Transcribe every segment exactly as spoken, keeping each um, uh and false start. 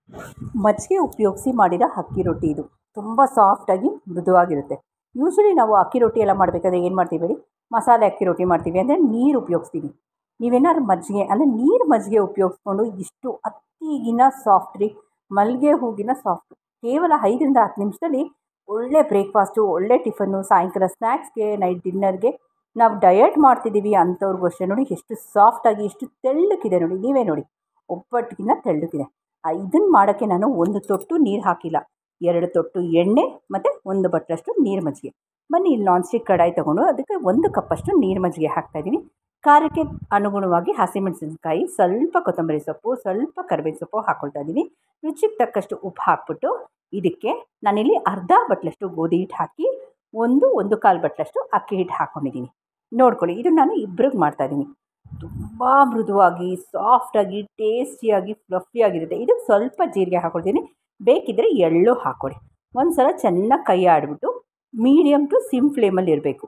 ಮಜ್ಜಿಗೆ ಉಪಯೋಗಿಸಿ ಮಾಡಿರೋ ಅಕ್ಕಿ ರೊಟ್ಟಿ ಇದು ತುಂಬ ಸಾಫ್ಟಾಗಿ ಮೃದುವಾಗಿರುತ್ತೆ. ಯೂಶ್ವಲಿ ನಾವು ಅಕ್ಕಿ ರೊಟ್ಟಿ ಎಲ್ಲ ಮಾಡಬೇಕಾದ್ರೆ ಏನು ಮಾಡ್ತೀವಿ ಹೇಳಿ, ಮಸಾಲೆ ಅಕ್ಕಿ ರೊಟ್ಟಿ ಮಾಡ್ತೀವಿ ಅಂದರೆ ನೀರು ಉಪಯೋಗಿಸ್ತೀವಿ. ನೀವೇನಾದ್ರು ಮಜ್ಜಿಗೆ ಅಂದರೆ ನೀರು ಮಜ್ಜಿಗೆ ಉಪಯೋಗಿಸ್ಕೊಂಡು ಇಷ್ಟು ಅತ್ತಿಗಿನ ಸಾಫ್ಟ್ ರೀ, ಮಲ್ಲಿಗೆ ಹೂಗಿನ ಸಾಫ್ಟ್. ಕೇವಲ ಐದರಿಂದ ಹತ್ತು ನಿಮಿಷದಲ್ಲಿ ಒಳ್ಳೆ ಬ್ರೇಕ್ಫಾಸ್ಟು, ಒಳ್ಳೆ ಟಿಫನ್ನು, ಸಾಯಂಕಾಲ ಸ್ನ್ಯಾಕ್ಸ್ಗೆ, ನೈಟ್ ಡಿನ್ನರ್ಗೆ ನಾವು ಡಯಟ್ ಮಾಡ್ತಿದ್ದೀವಿ ಅಂಥವ್ರಿಗೂ ಅಷ್ಟೇ ನೋಡಿ ಎಷ್ಟು ಸಾಫ್ಟಾಗಿ ಎಷ್ಟು ತೆಳ್ಳಕ್ಕಿದೆ ನೋಡಿ. ನೀವೇ ನೋಡಿ, ಒಬ್ಬಟ್ಟಿಗಿನ್ನ ತೆಳ್ಳಕ್ಕಿದೆ. ಇದನ್ನು ಮಾಡೋಕ್ಕೆ ನಾನು ಒಂದು ತೊಟ್ಟು ನೀರು ಹಾಕಿಲ್ಲ, ಎರಡು ತೊಟ್ಟು ಎಣ್ಣೆ ಮತ್ತು ಒಂದು ಬಟ್ಲಷ್ಟು ನೀರು ಮಜ್ಜಿಗೆ. ಬನ್ನಿ, ಇಲ್ಲಿ ನಾನ್ ಸ್ಟಿಕ್ ಕಡಾಯಿ ತೊಗೊಂಡು ಅದಕ್ಕೆ ಒಂದು ಕಪ್ಪಷ್ಟು ನೀರು ಮಜ್ಜಿಗೆ ಹಾಕ್ತಾಯಿದ್ದೀನಿ. ಖಾರಕ್ಕೆ ಅನುಗುಣವಾಗಿ ಹಸಿಮೆಣಸಿನಕಾಯಿ, ಸ್ವಲ್ಪ ಕೊತ್ತಂಬರಿ ಸೊಪ್ಪು, ಸ್ವಲ್ಪ ಕರಿಬೇವು ಸೊಪ್ಪು ಹಾಕ್ಕೊಳ್ತಾ ಇದ್ದೀನಿ. ರುಚಿಗೆ ತಕ್ಕಷ್ಟು ಉಪ್ಪು ಹಾಕ್ಬಿಟ್ಟು ಇದಕ್ಕೆ ನಾನಿಲ್ಲಿ ಅರ್ಧ ಬಟ್ಲಷ್ಟು ಗೋಧಿ ಹಿಟ್ಟು ಹಾಕಿ ಒಂದು ಒಂದು ಕಾಲು ಬಟ್ಲಷ್ಟು ಅಕ್ಕಿ ಹಿಟ್ಟು ಹಾಕ್ಕೊಂಡಿದ್ದೀನಿ. ನೋಡ್ಕೊಳ್ಳಿ, ಇದು ನಾನು ಇಬ್ಬರಿಗೆ ಮಾಡ್ತಾಯಿದ್ದೀನಿ. ತುಂಬ ಮೃದುವಾಗಿ, ಸಾಫ್ಟಾಗಿ, ಟೇಸ್ಟಿಯಾಗಿ, ಫ್ಲಫಿಯಾಗಿರುತ್ತೆ. ಇದಕ್ಕೆ ಸ್ವಲ್ಪ ಜೀರಿಗೆ ಹಾಕ್ಕೊಳ್ತೀನಿ, ಬೇಕಿದ್ದರೆ ಎಳ್ಳು ಹಾಕ್ಕೊಳ್ಳಿ. ಒಂದು ಸಲ ಚೆನ್ನಾಗಿ ಕೈ ಆಡಿಬಿಟ್ಟು ಮೀಡಿಯಮ್ ಟು ಸಿಮ್ ಫ್ಲೇಮಲ್ಲಿ ಇರಬೇಕು.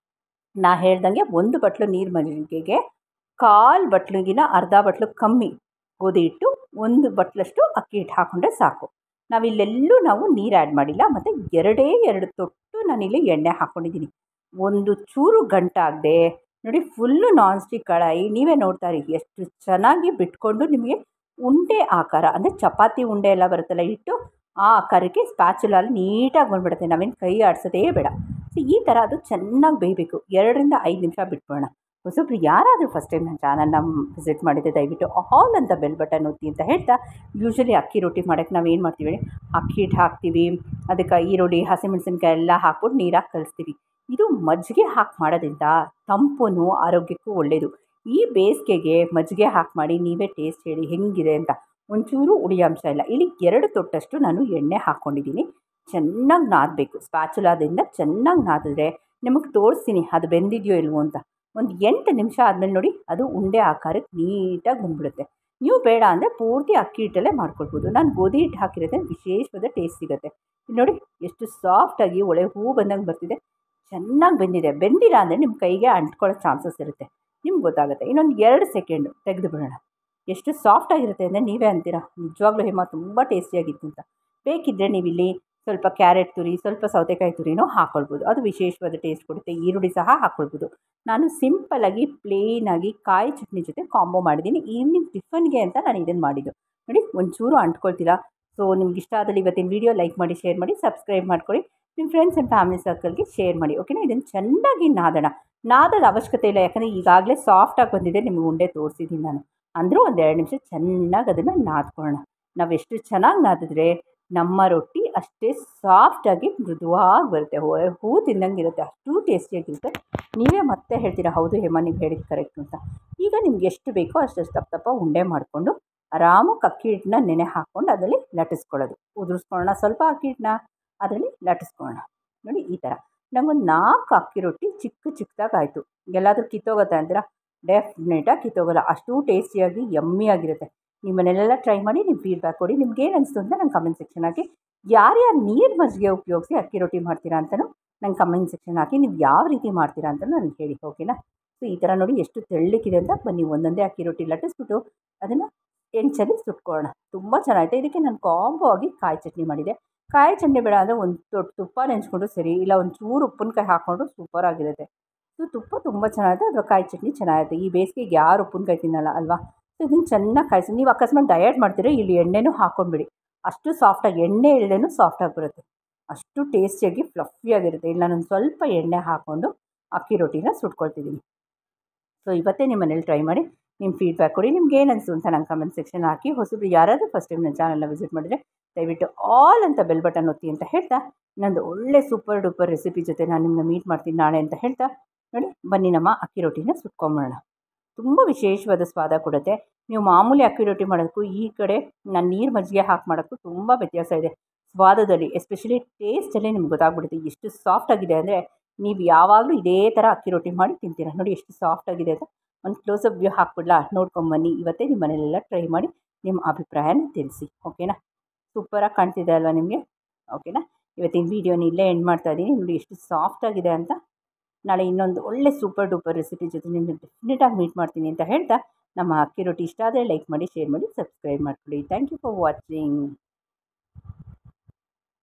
ನಾ ಹೇಳ್ದಂಗೆ ಒಂದು ಬಟ್ಲು ನೀರು ಮಜ್ಜಿಗೆಗೆ ಕಾಲು ಬಟ್ಲಿಗಿನ ಅರ್ಧ ಬಟ್ಲು ಕಮ್ಮಿ ಗೋಧಿ ಹಿಟ್ಟು, ಒಂದು ಬಟ್ಲಷ್ಟು ಅಕ್ಕಿ ಹಿಟ್ಟು ಹಾಕ್ಕೊಂಡ್ರೆ ಸಾಕು. ನಾವಿಲ್ಲೆಲ್ಲೂ ನಾವು ನೀರು ಆ್ಯಡ್ ಮಾಡಿಲ್ಲ. ಮತ್ತು ಎರಡೇ ಎರಡು ತೊಟ್ಟು ನಾನಿಲ್ಲಿ ಎಣ್ಣೆ ಹಾಕ್ಕೊಂಡಿದ್ದೀನಿ. ಒಂದು ಚೂರು ಗಂಟಾಗದೆ ನೋಡಿ, ಫುಲ್ಲು ನಾನ್ ಸ್ಟಿಕ್ ಕಡಾಯಿ. ನೀವೇ ನೋಡ್ತಾ ಇರಿ ಎಷ್ಟು ಚೆನ್ನಾಗಿ ಬಿಟ್ಕೊಂಡು ನಿಮಗೆ ಉಂಡೆ ಆಕಾರ ಅಂದರೆ ಚಪಾತಿ ಉಂಡೆ ಎಲ್ಲ ಬರುತ್ತಲ್ಲ ಹಿಟ್ಟು, ಆ ಆಕಾರಕ್ಕೆ ಸ್ಪ್ಯಾಚುಲಲ್ಲಿ ನೀಟಾಗಿ ಬಂದುಬಿಡುತ್ತೆ. ನಾವೇನು ಕೈ ಆಡಿಸೋದೇ ಬೇಡ. ಸೊ ಈ ಥರ ಅದು ಚೆನ್ನಾಗಿ ಬೇಯಬೇಕು. ಎರಡರಿಂದ ಐದು ನಿಮಿಷ ಬಿಟ್ಬಿಡೋಣ. ಹೊಸಬ್ರು ಯಾರಾದರೂ ಫಸ್ಟ್ ಟೈಮ್ ನನ್ನ ಚಾನಲ್ನ ವಿಸಿಟ್ ಮಾಡಿದ್ದೆ ದಯವಿಟ್ಟು ಆಲ್ ಅಂತ ಬೆಲ್ ಬಟನ್ ಒತ್ತಿ ಅಂತ ಹೇಳ್ತಾ, ಯೂಶ್ವಲಿ ಅಕ್ಕಿ ರೊಟ್ಟಿ ಮಾಡೋಕ್ಕೆ ನಾವು ಏನು ಮಾಡ್ತೀವಿ, ಅಕ್ಕಿ ಹಿಟ್ಟು ಹಾಕ್ತೀವಿ, ಅದಕ್ಕೆ ಈರುಳ್ಳಿ, ಹಸಿಮೆಣಸಿನ್ಕಾಯಿ ಎಲ್ಲ ಹಾಕ್ಬಿಟ್ಟು ನೀರಾಗಿ ಕಲಿಸ್ತೀವಿ. ಇದು ಮಜ್ಜಿಗೆ ಹಾಕಿ ಮಾಡೋದ್ರಿಂದ ತಂಪು, ಆರೋಗ್ಯಕ್ಕೂ ಒಳ್ಳೆಯದು. ಈ ಬೇಸಿಗೆಗೆ ಮಜ್ಜಿಗೆ ಹಾಕಿ ಮಾಡಿ, ನೀವೇ ಟೇಸ್ಟ್ ಹೇಳಿ ಹೆಂಗಿದೆ ಅಂತ. ಒಂಚೂರು ಹುಳಿ ಅಂಶ ಇಲ್ಲ. ಇಲ್ಲಿ ಎರಡು ತೊಟ್ಟಷ್ಟು ನಾನು ಎಣ್ಣೆ ಹಾಕ್ಕೊಂಡಿದ್ದೀನಿ. ಚೆನ್ನಾಗಿ ನಾದಬೇಕು. ಸ್ಪ್ಯಾಚುಲಾದಿಂದ ಚೆನ್ನಾಗಿ ನಾದಿದ್ರೆ ನಿಮಗೆ ತೋರಿಸ್ತೀನಿ ಅದು ಬೆಂದಿದೆಯೋ ಇಲ್ವೋ ಅಂತ. ಒಂದು ಎಂಟು ನಿಮಿಷ ಆದಮೇಲೆ ನೋಡಿ, ಅದು ಉಂಡೆ ಆಕಾರಕ್ಕೆ ನೀಟಾಗಿ ಬಂದುಬಿಡುತ್ತೆ. ನೀವು ಬೇಡ ಅಂದರೆ ಪೂರ್ತಿ ಅಕ್ಕಿ ಹಿಟ್ಟಲ್ಲೇ ಮಾಡ್ಕೊಳ್ಬೋದು. ನಾನು ಗೋಧಿ ಹಿಟ್ಟು ಹಾಕಿರೋದ್ರೆ ವಿಶೇಷವಾದ ಟೇಸ್ಟ್ ಸಿಗುತ್ತೆ. ನೋಡಿ ಎಷ್ಟು ಸಾಫ್ಟಾಗಿ ಒಳ್ಳೆ ಹೂ ಬಂದಂಗೆ ಬರ್ತಿದೆ, ಚೆನ್ನಾಗಿ ಬೆಂದಿದೆ. ಬೆಂದಿಲ್ಲ ಅಂದರೆ ನಿಮ್ಮ ಕೈಗೆ ಅಂಟ್ಕೊಳ್ಳೋ ಚಾನ್ಸಸ್ ಇರುತ್ತೆ, ನಿಮ್ಗೆ ಗೊತ್ತಾಗುತ್ತೆ. ಇನ್ನೊಂದು ಎರಡು ಸೆಕೆಂಡು ತೆಗೆದು ಬಿಡೋಣ. ಎಷ್ಟು ಸಾಫ್ಟಾಗಿರುತ್ತೆ ಅಂದರೆ ನೀವೇ ಅಂತೀರಾ ನಿಜವಾಗ್ಲೂ ಹೇಮ ತುಂಬ ಟೇಸ್ಟಿಯಾಗಿತ್ತು ಅಂತ. ಬೇಕಿದ್ದರೆ ನೀವಿಲ್ಲಿ ಸ್ವಲ್ಪ ಕ್ಯಾರೆಟ್ ತುರಿ, ಸ್ವಲ್ಪ ಸೌತೆಕಾಯಿ ತುರಿನೂ ಹಾಕ್ಕೊಳ್ಬೋದು, ಅದು ವಿಶೇಷವಾದ ಟೇಸ್ಟ್ ಕೊಡುತ್ತೆ. ಈರುಳ್ಳಿ ಸಹ ಹಾಕ್ಕೊಳ್ಬೋದು. ನಾನು ಸಿಂಪಲ್ಲಾಗಿ ಪ್ಲೇನಾಗಿ ಕಾಯಿ ಚಟ್ನಿ ಜೊತೆ ಕಾಂಬೋ ಮಾಡಿದ್ದೀನಿ. ಈವ್ನಿಂಗ್ ಟಿಫನ್ಗೆ ಅಂತ ನಾನು ಇದನ್ನು ಮಾಡಿದ್ದು ನೋಡಿ, ಒಂಚೂರು ಅಂಟ್ಕೊಳ್ತಿಲ್ಲ. ಸೊ ನಿಮ್ಗೆ ಇಷ್ಟ ಆದಲ್ಲಿ ಇವತ್ತಿನ ವೀಡಿಯೋ ಲೈಕ್ ಮಾಡಿ, ಶೇರ್ ಮಾಡಿ, ಸಬ್ಸ್ಕ್ರೈಬ್ ಮಾಡ್ಕೊಳ್ಳಿ. ನಿಮ್ಮ ಫ್ರೆಂಡ್ಸ್ ಆ್ಯಂಡ್ ಫ್ಯಾಮಿಲಿ ಸರ್ಕಲ್ಗೆ ಶೇರ್ ಮಾಡಿ. ಓಕೆನಾ? ಇದನ್ನು ಚೆನ್ನಾಗಿ ನಾದೋಣ. ನಾದೋದ ಅವಶ್ಯಕತೆ ಇಲ್ಲ, ಯಾಕಂದರೆ ಈಗಾಗಲೇ ಸಾಫ್ಟಾಗಿ ಬಂದಿದೆ. ನಿಮಗೆ ಉಂಡೆ ತೋರಿಸಿದ್ದೀನಿ ನಾನು. ಅಂದರೂ ಒಂದು ಎರಡು ನಿಮಿಷ ಚೆನ್ನಾಗಿ ಅದನ್ನು ನಾದ್ಕೊಳ್ಳೋಣ. ನಾವು ಎಷ್ಟು ಚೆನ್ನಾಗಿ ನಾದಿದ್ರೆ ನಮ್ಮ ರೊಟ್ಟಿ ಅಷ್ಟೇ ಸಾಫ್ಟಾಗಿ ಮೃದುವಾಗಿ ಬರುತ್ತೆ. ಹೂ ತಿನ್ನಂಗೆ ಇರುತ್ತೆ, ಅಷ್ಟು ಟೇಸ್ಟಿಯಾಗಿರುತ್ತೆ. ನೀವೇ ಮತ್ತೆ ಹೇಳ್ತೀರಾ ಹೌದು ಹೇಮ ನೀವು ಹೇಳಿದ್ದು ಕರೆಕ್ಟು ಅಂತ. ಈಗ ನಿಮ್ಗೆ ಎಷ್ಟು ಬೇಕೋ ಅಷ್ಟು ತಪ್ಪ ತಪ್ಪ ಉಂಡೆ ಮಾಡಿಕೊಂಡು ಆರಾಮಾಗಿ ಅಕ್ಕಿ ಹಿಟ್ಟನ್ನ ನೆನೆ ಹಾಕ್ಕೊಂಡು ಅದರಲ್ಲಿ ಲಟ್ಟಿಸ್ಕೊಳ್ಳೋದು. ಉದುರಿಸ್ಕೊಳ್ಳೋಣ ಸ್ವಲ್ಪ ಅಕ್ಕಿ ಹಿಟ್ಟನ್ನ, ಅದರಲ್ಲಿ ಲಟ್ಟಿಸ್ಕೊಳ್ಳೋಣ. ನೋಡಿ ಈ ಥರ ನಮಗೊಂದು ನಾಲ್ಕು ಅಕ್ಕಿ ರೊಟ್ಟಿ ಚಿಕ್ಕ ಚಿಕ್ಕದಾಗಿ ಆಯಿತು. ಎಲ್ಲಾದರೂ ಕಿತ್ತೋಗುತ್ತೆ ಅಂತೀರಾ? ಡೆಫಿನೆಟಾಗಿ ಕಿತ್ತೋಗಲ್ಲ, ಅಷ್ಟು ಟೇಸ್ಟಿಯಾಗಿ ಯಮ್ಮಿಯಾಗಿರುತ್ತೆ. ನಿಮ್ಮ ಮನೆಯಲ್ಲೆಲ್ಲ ಟ್ರೈ ಮಾಡಿ ನಿಮ್ಮ ಫೀಡ್ಬ್ಯಾಕ್ ಕೊಡಿ. ನಿಮ್ಗೆ ಏನು ಅನಿಸ್ತು ಅಂತ ನಂಗೆ ಕಮೆಂಟ್ ಸೆಕ್ಷನ್ ಹಾಕಿ. ಯಾರ್ಯಾರು ನೀರು ಮಜ್ಜಿಗೆ ಉಪಯೋಗಿಸಿ ಅಕ್ಕಿ ರೊಟ್ಟಿ ಮಾಡ್ತೀರಾ ಅಂತಲೂ ನಂಗೆ ಕಮೆಂಟ್ ಸೆಕ್ಷನ್ ಹಾಕಿ. ನೀವು ಯಾವ ರೀತಿ ಮಾಡ್ತೀರಾ ಅಂತಲೂ ನನಗೆ ಹೇಳಿ, ಓಕೆನಾ? ಸೊ ಈ ಥರ ನೋಡಿ ಎಷ್ಟು ತೆಳ್ಳಕ್ಕಿದೆ ಅಂತ. ಬನ್ನಿ ಒಂದೊಂದೇ ಅಕ್ಕಿ ರೊಟ್ಟಿ ಲಟ್ಟಿಸ್ಬಿಟ್ಟು ಅದನ್ನು ಹೆಂಚಲ್ಲಿ ಸುಟ್ಕೊಳ್ಳೋಣ. ತುಂಬ ಚೆನ್ನಾಗಿದೆ. ಇದಕ್ಕೆ ನಾನು ಕಾಂಬೋ ಆಗಿ ಕಾಯಿ ಚಟ್ನಿ ಮಾಡಿದೆ. ಕಾಯಿ ಚಟ್ನಿ ಬೇಡ ಅಂದರೆ ಒಂದು ದೊಡ್ಡ ತುಪ್ಪ ನೆಂಚ್ಕೊಂಡು ಸರಿ, ಇಲ್ಲ ಒಂದು ಚೂರು ಉಪ್ಪಿನಕಾಯಿ ಹಾಕ್ಕೊಂಡು ಸೂಪರಾಗಿರುತ್ತೆ. ಸೊ ತುಪ್ಪ ತುಂಬ ಚೆನ್ನಾಗಿದೆ, ಅಥವಾ ಕಾಯಿ ಚಟ್ನಿ ಚೆನ್ನಾಗಿರುತ್ತೆ. ಈ ಬೇಸಿಗೆಗೆ ಯಾರು ಉಪ್ಪಿನಕಾಯಿ ತಿನ್ನಲ್ಲ ಅಲ್ವಾ? ಸೊ ಇದನ್ನು ಚೆನ್ನಾಗಿ ಕಾಯಿಸಿ. ನೀವು ಅಕಸ್ಮಾತ್ ಡಯಟ್ ಮಾಡ್ತೀರಾ, ಇಲ್ಲಿ ಎಣ್ಣೆನೂ ಹಾಕ್ಕೊಂಡ್ಬಿಡಿ. ಅಷ್ಟು ಸಾಫ್ಟಾಗಿ, ಎಣ್ಣೆ ಇಲ್ಲದೇನೂ ಸಾಫ್ಟಾಗಿ ಬರುತ್ತೆ, ಅಷ್ಟು ಟೇಸ್ಟಿಯಾಗಿ ಫ್ಲಫಿಯಾಗಿರುತ್ತೆ. ಇಲ್ಲಿ ನಾನೊಂದು ಸ್ವಲ್ಪ ಎಣ್ಣೆ ಹಾಕ್ಕೊಂಡು ಅಕ್ಕಿ ರೊಟ್ಟಿನ ಸುಟ್ಕೊಳ್ತಿದ್ದೀನಿ. ಸೊ ಇವತ್ತೇ ನಿಮ್ಮ ಮನೇಲಿ ಟ್ರೈ ಮಾಡಿ ನಿಮ್ಮ ಫೀಡ್ಬ್ಯಾಕ್ ಕೊಡಿ. ನಿಮ್ಗೆ ಏನು ಅನಿಸ್ತು ಅಂತ ನಂಗೆ ಕಮೆಂಟ್ ಸೆಕ್ಷನ್ ಹಾಕಿ. ಹೊಸಬ್ರು ಯಾರಾದರೂ ಫಸ್ಟ್ ಟೈಮ್ ನನ್ನ ಚಾನಲ್ನ ವಿಸಿಟ್ ಮಾಡಿದರೆ ದಯವಿಟ್ಟು ಆಲ್ ಅಂತ ಬೆಲ್ ಬಟನ್ ಒತ್ತಿ ಅಂತ ಹೇಳ್ತಾ, ಇನ್ನೊಂದು ಒಳ್ಳೆ ಸೂಪರ್ ಡೂಪರ್ ರೆಸಿಪಿ ಜೊತೆ ನಾನು ನಿಮ್ಮನ್ನ ಮೀಟ್ ಮಾಡ್ತೀನಿ ನಾಳೆ ಅಂತ ಹೇಳ್ತಾ, ನೋಡಿ ಬನ್ನಿ ನಮ್ಮ ಅಕ್ಕಿ ರೊಟ್ಟಿನ ಸುಟ್ಕೊಂಬಿಡೋಣ. ತುಂಬ ವಿಶೇಷವಾದ ಸ್ವಾದ ಕೊಡುತ್ತೆ. ನೀವು ಮಾಮೂಲಿ ಅಕ್ಕಿ ರೊಟ್ಟಿ ಮಾಡೋದಕ್ಕೂ ಈ ಕಡೆ ನಾನು ನೀರು ಮಜ್ಜಿಗೆ ಹಾಕಿ ಮಾಡೋಕ್ಕೂ ತುಂಬ ವ್ಯತ್ಯಾಸ ಇದೆ ಸ್ವಾದದಲ್ಲಿ, ಎಸ್ಪೆಷಲಿ ಟೇಸ್ಟಲ್ಲೇ ನಿಮ್ಗೆ ಗೊತ್ತಾಗ್ಬಿಡುತ್ತೆ ಎಷ್ಟು ಸಾಫ್ಟಾಗಿದೆ ಅಂದರೆ. ನೀವು ಯಾವಾಗಲೂ ಇದೇ ಥರ ಅಕ್ಕಿ ರೊಟ್ಟಿ ಮಾಡಿ ತಿಂತೀರ. ನೋಡಿ ಎಷ್ಟು ಸಾಫ್ಟಾಗಿದೆ ಅಂತ. ಒಂದು ಕ್ಲೋಸಪ್ ವ್ಯೂ ಹಾಕ್ಬಿಡ್ಲಾ? ನೋಡ್ಕೊಂಬನ್ನಿ. ಇವತ್ತೇ ನಿಮ್ಮ ಮನೇಲೆಲ್ಲ ಟ್ರೈ ಮಾಡಿ ನಿಮ್ಮ ಅಭಿಪ್ರಾಯನ ತಿಳಿಸಿ, ಓಕೆನಾ? ಸೂಪರಾಗಿ ಕಾಣ್ತಿದೆ ಅಲ್ವಾ ನಿಮಗೆ? ಓಕೆನಾ? ಇವತ್ತಿನ ವೀಡಿಯೋನ ಇಲ್ಲೇ ಎಂಡ್ ಮಾಡ್ತಾಯಿದ್ದೀನಿ. ನೋಡಿ ಎಷ್ಟು ಸಾಫ್ಟಾಗಿದೆ ಅಂತ. ನಾಳೆ ಇನ್ನೊಂದು ಒಳ್ಳೆ ಸೂಪರ್ ಡೂಪರ್ ರೆಸಿಪಿ ಜೊತೆ ನಿಮ್ಮನ್ನು ಡೆಫಿನೆಟಾಗಿ ಮೀಟ್ ಮಾಡ್ತೀನಿ ಅಂತ ಹೇಳ್ತಾ ನಮ್ಮ ಅಕ್ಕಿ ರೊಟ್ಟಿ ಇಷ್ಟ ಆದರೆ ಲೈಕ್ ಮಾಡಿ, ಶೇರ್ ಮಾಡಿ, ಸಬ್ಸ್ಕ್ರೈಬ್ ಮಾಡ್ಕೊಳ್ಳಿ. Thank you for watching.